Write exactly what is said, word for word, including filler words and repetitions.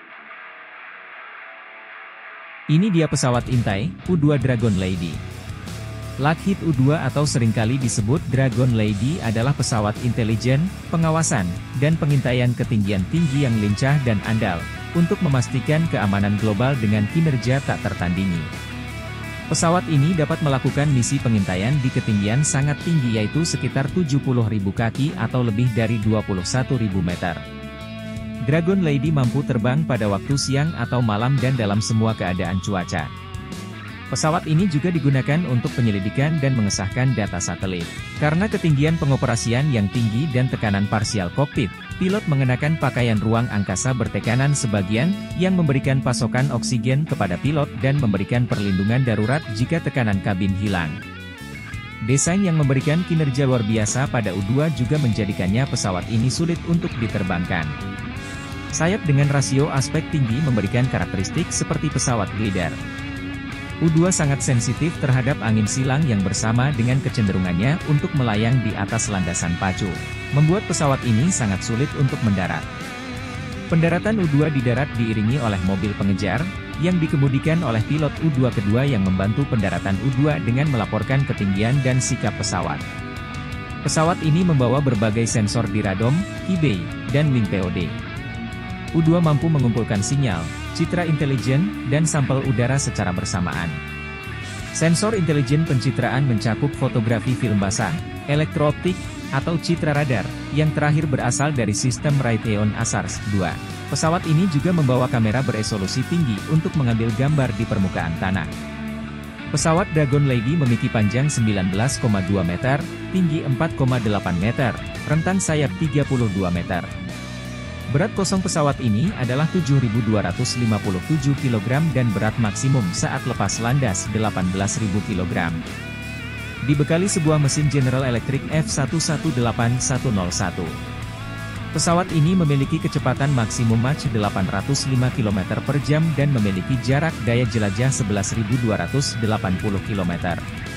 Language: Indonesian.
Ini dia pesawat intai, U dua Dragon Lady. Lockheed U dua atau seringkali disebut Dragon Lady adalah pesawat intelijen, pengawasan, dan pengintaian ketinggian tinggi yang lincah dan andal, untuk memastikan keamanan global dengan kinerja tak tertandingi. Pesawat ini dapat melakukan misi pengintaian di ketinggian sangat tinggi yaitu sekitar tujuh puluh ribu kaki atau lebih dari dua puluh satu ribu meter. Dragon Lady mampu terbang pada waktu siang atau malam dan dalam semua keadaan cuaca. Pesawat ini juga digunakan untuk penyelidikan dan mengesahkan data satelit. Karena ketinggian pengoperasian yang tinggi dan tekanan parsial kokpit, pilot mengenakan pakaian ruang angkasa bertekanan sebagian, yang memberikan pasokan oksigen kepada pilot dan memberikan perlindungan darurat jika tekanan kabin hilang. Desain yang memberikan kinerja luar biasa pada U dua juga menjadikannya pesawat ini sulit untuk diterbangkan. Sayap dengan rasio aspek tinggi memberikan karakteristik seperti pesawat glider. U dua sangat sensitif terhadap angin silang yang bersama dengan kecenderungannya untuk melayang di atas landasan pacu, membuat pesawat ini sangat sulit untuk mendarat. Pendaratan U dua di darat diiringi oleh mobil pengejar, yang dikemudikan oleh pilot U dua kedua yang membantu pendaratan U dua dengan melaporkan ketinggian dan sikap pesawat. Pesawat ini membawa berbagai sensor di radom, K-bay, dan wing P O D. U dua mampu mengumpulkan sinyal, citra intelijen, dan sampel udara secara bersamaan. Sensor intelijen pencitraan mencakup fotografi film basah, elektrooptik, atau citra radar, yang terakhir berasal dari sistem Raytheon ASARS dua. Pesawat ini juga membawa kamera beresolusi tinggi untuk mengambil gambar di permukaan tanah. Pesawat Dragon Lady memiliki panjang sembilan belas koma dua meter, tinggi empat koma delapan meter, rentan sayap tiga puluh dua meter. Berat kosong pesawat ini adalah tujuh ribu dua ratus lima puluh tujuh kilogram dan berat maksimum saat lepas landas delapan belas ribu kilogram. Dibekali sebuah mesin General Electric F satu satu delapan satu nol satu. Pesawat ini memiliki kecepatan maksimum Mach delapan ratus lima kilometer per jam dan memiliki jarak daya jelajah sebelas ribu dua ratus delapan puluh kilometer.